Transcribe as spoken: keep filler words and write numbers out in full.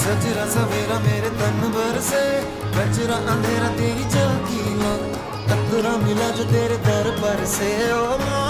सजरा सवेरा मेरे तन भर से, कचरा अंधेरा तेरी झांकी लो, कतरा मिला जो तेरे दर पर से। ओ